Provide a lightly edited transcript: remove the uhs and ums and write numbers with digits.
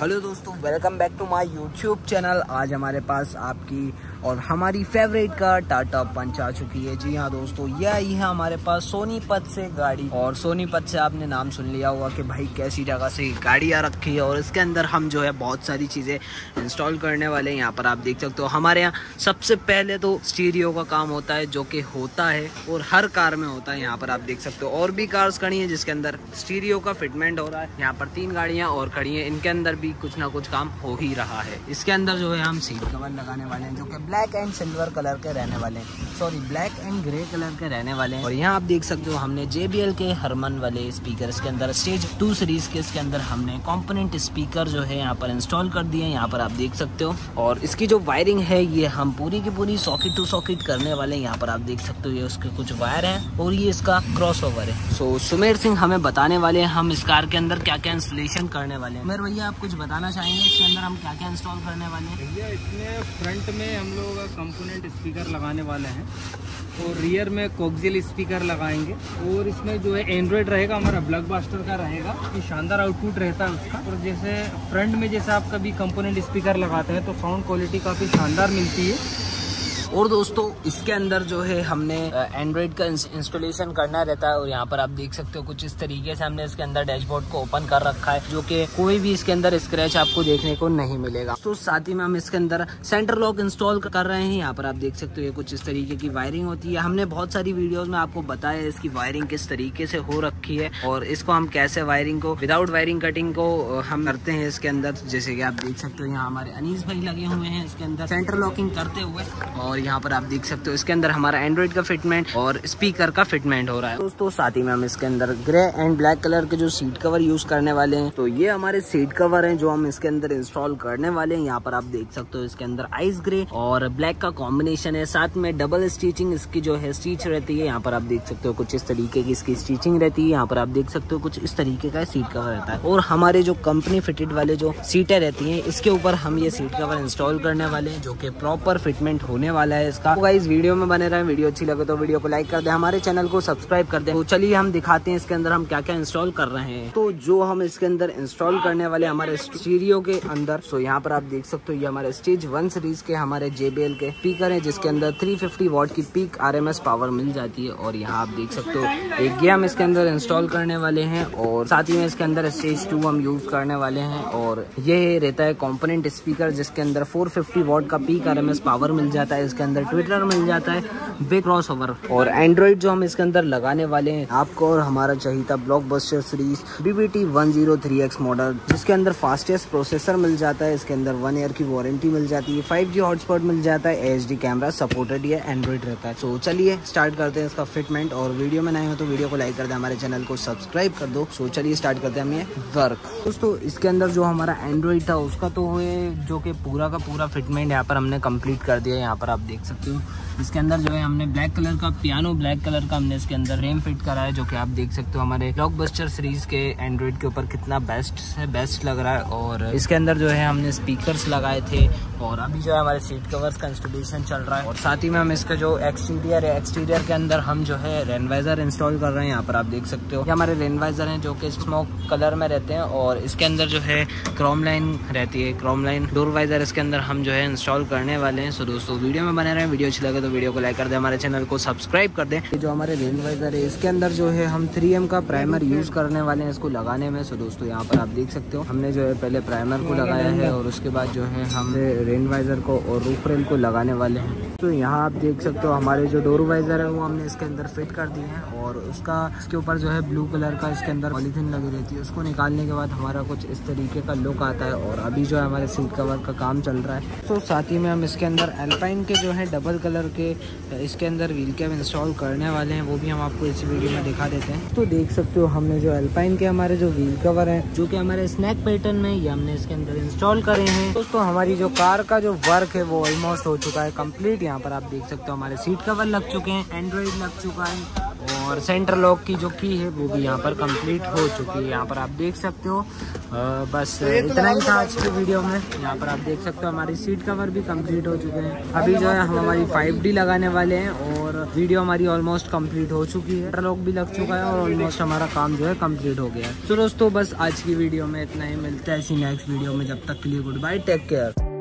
Hello दोस्तों, welcome back to my YouTube channel. आज हमारे पास आपकी और हमारी फेवरेट कार टाटा पंच आ चुकी है। जी हाँ दोस्तों, यह आई है हमारे पास सोनीपत से गाड़ी। और सोनीपत से आपने नाम सुन लिया होगा कि भाई कैसी जगह से गाड़ी आ रखी है। और इसके अंदर हम जो है बहुत सारी चीज़ें इंस्टॉल करने वाले हैं। यहाँ पर आप देख सकते हो हमारे यहाँ सबसे पहले तो स्टीरियो का काम होता है, जो कि होता है और हर कार में होता है। यहाँ पर आप देख सकते हो और भी कार्स खड़ी हैं जिसके अंदर स्टीरियो का फिटमेंट हो रहा है। यहाँ पर 3 गाड़ियाँ और खड़ी हैं, इनके अंदर भी कुछ ना कुछ काम हो ही रहा है। इसके अंदर जो है हम सीट कवर लगाने वाले हैं, जो कि ब्लैक एंड सिल्वर कलर के रहने वाले हैं, sorry black and grey colour के रहने वाले हैं। और यहाँ आप देख सकते हो हमने JBL के हरमन वाले स्पीकर इसके अंदर स्टेज 2 सीरीज के इसके अंदर हमने कंपोनेंट स्पीकर जो है यहाँ पर इंस्टॉल कर दिए हैं। यहाँ पर आप देख सकते हो। और इसकी जो वायरिंग है ये हम पूरी की पूरी सॉकेट टू सॉकेट करने वाले हैं। यहाँ पर आप देख सकते हो ये उसके कुछ वायर हैं और ये इसका क्रॉस ओवर है। सो सुमेर सिंह हमें बताने वाले हैं हम इस कार के अंदर क्या क्या इंस्टॉलेशन करने वाले हैं। मेरे भैया आप कुछ बताना चाहेंगे इसके अंदर हम क्या क्या इंस्टॉल करने वाले हैं? भैया इसमें फ्रंट में हम लोग कंपोनेंट स्पीकर लगाने वाले हैं और रियर में कोक्सियल स्पीकर लगाएंगे। और इसमें जो है एंड्रॉयड रहेगा, हमारा ब्लॉकबस्टर का रहेगा, कि शानदार आउटपुट रहता है उसका। और जैसे फ्रंट में जैसे आप कभी कंपोनेंट स्पीकर लगाते हैं तो साउंड क्वालिटी काफ़ी शानदार मिलती है। और दोस्तों इसके अंदर जो है हमने एंड्रॉइड का इंस्टॉलेशन करना रहता है। और यहाँ पर आप देख सकते हो कुछ इस तरीके से हमने इसके अंदर डैशबोर्ड को ओपन कर रखा है, जो कि कोई भी इसके अंदर स्क्रैच आपको देखने को नहीं मिलेगा। तो साथ ही में हम इसके अंदर सेंटर लॉक इंस्टॉल कर रहे हैं। यहाँ पर आप देख सकते हो ये कुछ इस तरीके की वायरिंग होती है। हमने बहुत सारी वीडियोज में आपको बताया इसकी वायरिंग किस तरीके से हो रखी है और इसको हम कैसे वायरिंग को विदाउट वायरिंग कटिंग को हम करते हैं इसके अंदर। जैसे कि आप देख सकते हो यहाँ हमारे अनीस भाई लगे हुए हैं इसके अंदर सेंटर लॉकिंग करते हुए। और यहाँ पर आप देख सकते हो इसके अंदर हमारा एंड्रॉइड का फिटमेंट और स्पीकर का फिटमेंट हो रहा है दोस्तों। साथ ही में हम इसके अंदर ग्रे एंड ब्लैक कलर के जो सीट कवर यूज करने वाले हैं। तो ये हमारे सीट कवर हैं जो हम इसके अंदर इंस्टॉल करने वाले हैं। यहाँ पर आप देख सकते हो इसके अंदर आइस ग्रे और ब्लैक का कॉम्बिनेशन है। साथ में डबल स्टिचिंग इसकी जो है स्टिच रहती है। यहाँ पर आप देख सकते हो कुछ इस तरीके की इसकी स्टिचिंग रहती है। यहाँ पर आप देख सकते हो कुछ इस तरीके का सीट कवर रहता है। और हमारे जो कंपनी फिटेड वाले जो सीटें रहती है इसके ऊपर हम ये सीट कवर इंस्टॉल करने वाले हैं, जो कि प्रॉपर फिटमेंट होने वाला है इसका। इस वीडियो में बने रहे। वीडियो अच्छी लगे तो वीडियो को लाइक कर दे, हमारे चैनल को सब्सक्राइब कर दे। तो चलिए हम दिखाते हैं इसके अंदर हम क्या क्या इंस्टॉल कर रहे हैं। तो जो हम इसके अंदर इंस्टॉल करने वाले हमारे स्टीरियो के अंदर, सो यहाँ पर आप देख सकते हो ये हमारे स्टेज 1 सीरीज के हमारे JBL के स्पीकर है, जिसके अंदर 350 वॉट की पीक RMS पावर मिल जाती है। और यहाँ आप देख सकते हो एक ये हम इसके अंदर इंस्टॉल करने वाले हैं। और साथ ही में इसके अंदर स्टेज 2 हम यूज करने वाले हैं। और ये रहता है कॉम्पोनेंट स्पीकर, जिसके अंदर 450 वॉट का पीक RMS पावर मिल जाता है। इसके अंदर ट्विटर मिल जाता है, बिग क्रॉस ओवर। और एंड्रॉइड जो हम इसके अंदर लगाने वाले हैं आपको और हमारा चाहिए था blockbuster series BBT 103X model, जिसके अंदर फास्टेस्ट प्रोसेसर मिल जाता है। इसके अंदर 1 ईयर की वारंटी मिल जाती है, 5G हॉटस्पॉट मिल जाता है, HD कैमरा सपोर्टेड ये एंड्रॉइड रहता है। सो चलिए स्टार्ट करते हैं इसका फिटमेंट। और वीडियो में नए हो तो वीडियो को लाइक कर दे, हमारे चैनल को सब्सक्राइब कर दो। सो चलिए स्टार्ट करते हैं हम ये वर्क। दोस्तों इसके अंदर जो हमारा एंड्रॉइड था उसका तो है, जो कि पूरा का पूरा फिटमेंट यहाँ पर हमने कंप्लीट कर दिया। यहाँ पर आप देख सकते हो इसके अंदर जो है हमने ब्लैक कलर का पियानो ब्लैक कलर का हमने इसके अंदर फ्रेम फिट करा है, जो कि आप देख सकते हो हमारे ब्लॉकबस्टर सीरीज के एंड्रॉइड के ऊपर कितना बेस्ट से बेस्ट लग रहा है। और इसके अंदर जो है हमने स्पीकर्स लगाए थे। और अभी जो है हमारे सीट कवर्स का इंस्टॉलेशन चल रहा है। और साथ ही में हम इसका जो एक्सटीरियर है, एक्सटीरियर के अंदर हम जो है रेनवाइजर इंस्टॉल कर रहे हैं। यहाँ पर आप देख सकते हो ये हमारे रेनवाइजर हैं, जो कि स्मोक कलर में रहते हैं। और इसके अंदर जो है क्रोम लाइन रहती है, क्रोम लाइन डोर वाइजर इसके अंदर हम जो है इंस्टॉल करने वाले हैं। सो दोस्तों वीडियो में बने रहे, वीडियो अच्छी लगे तो वीडियो को लाइक कर दे, हमारे चैनल को सब्सक्राइब कर दे। जो हमारे रेनवाइजर है इसके अंदर जो है हम 3M का प्राइमर यूज करने वाले हैं इसको लगाने में। सो दोस्तों यहाँ पर आप देख सकते हो हमने जो है पहले प्राइमर को लगाया है और उसके बाद जो है हम रेनवाइजर को और रूफ रेल को लगाने वाले हैं। तो यहाँ आप देख सकते हो हमारे जो डोर वाइजर है वो हमने इसके अंदर फिट कर दिए हैं। और उसका इसके ऊपर जो है ब्लू कलर का इसके अंदर पॉलीथिन लगी रहती है, उसको निकालने के बाद हमारा कुछ इस तरीके का लुक आता है। और अभी जो है हमारे सीट कवर का काम चल रहा है। तो साथ ही में हम इसके अंदर एल्पाइन के जो है डबल कलर के इसके अंदर व्हील कैप इंस्टॉल करने वाले हैं, वो भी हम आपको इस वीडियो में दिखा देते हैं। तो देख सकते हो हमने जो एल्पाइन के हमारे जो व्हील कवर है, जो कि हमारे स्नैक पैटर्न में, ये हमने इसके अंदर इंस्टॉल करे हैं। दोस्तों हमारी जो कार का जो वर्क है वो ऑलमोस्ट हो चुका है कंप्लीट। यहाँ पर आप देख सकते हो हमारे सीट कवर लग चुके हैं, एंड्रॉइड लग चुका है और सेंटर लॉक की जो की है वो भी यहाँ पर कंप्लीट हो चुकी है। यहाँ पर आप देख सकते हो। बस इतना ही था आज की वीडियो में। यहाँ पर आप देख सकते हो हमारी सीट कवर भी कंप्लीट हो चुके हैं। अभी जो है हम हमारी 5D लगाने वाले हैं और वीडियो हमारी ऑलमोस्ट कंप्लीट हो चुकी है। लॉक भी लग चुका है और ऑलमोस्ट हमारा काम जो है कंप्लीट हो गया है। तो दोस्तों बस आज की वीडियो में इतना ही। मिलता है ऐसी नेक्स्ट वीडियो में। जब तक के लिए गुड बाय, टेक केयर।